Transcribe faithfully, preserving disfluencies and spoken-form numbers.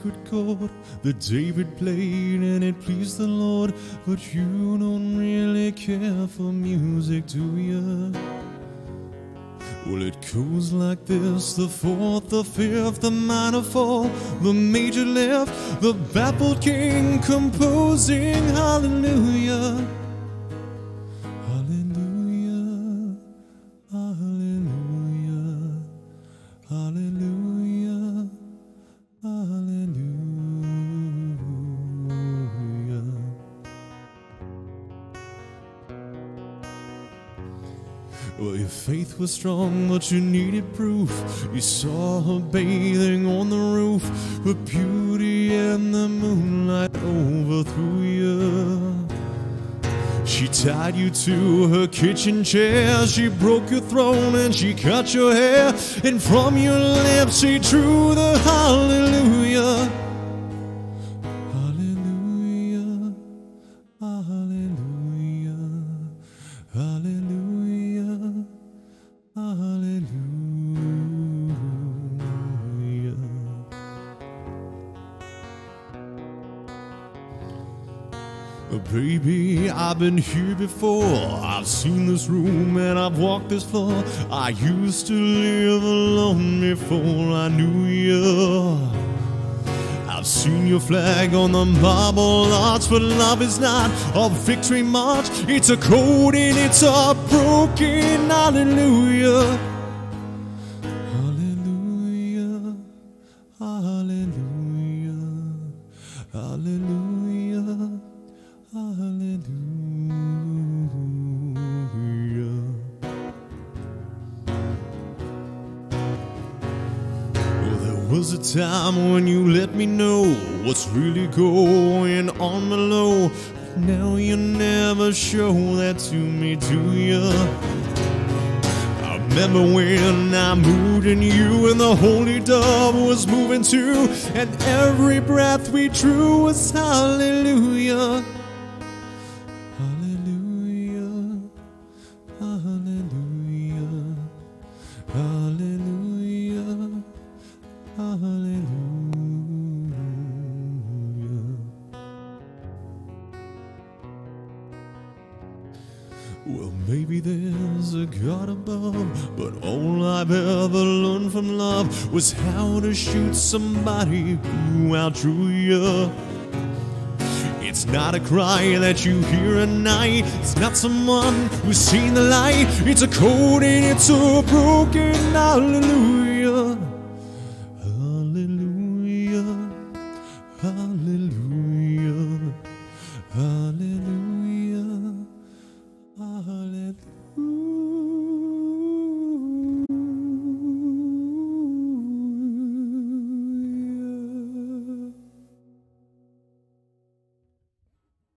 sacred chord that David played and it pleased the Lord. But you don't really care for music, do you? Well, it goes like this: the fourth, the fifth, the minor fall, the major left, the baffled king composing hallelujah. Hallelujah, hallelujah, hallelujah, hallelujah. Well, your faith was strong, but you needed proof. You saw her bathing on the roof. Her beauty and the moonlight overthrew you. She tied you to her kitchen chair. She broke your throne and she cut your hair. And from your lips she drew the hallelujah. Hallelujah, hallelujah, hallelujah, hallelujah. Baby, I've been here before. I've seen this room and I've walked this floor. I used to live alone before I knew you. I've seen your flag on the marble arch, but love is not a victory march. It's a code and it's a broken hallelujah. Hallelujah, hallelujah, hallelujah, hallelujah. Well, there was a time when you let me know what's really going on below. But now you never show that to me, do you? I remember when I moved in you and the holy dove was moving too, and every breath we drew was hallelujah. Hallelujah, hallelujah, hallelujah, hallelujah. Well, maybe there's a God above, but all I've ever learned from love was how to shoot somebody who outdrew you. It's not a cry that you hear at night. It's not someone who's seen the light. It's a code and it's a broken hallelujah.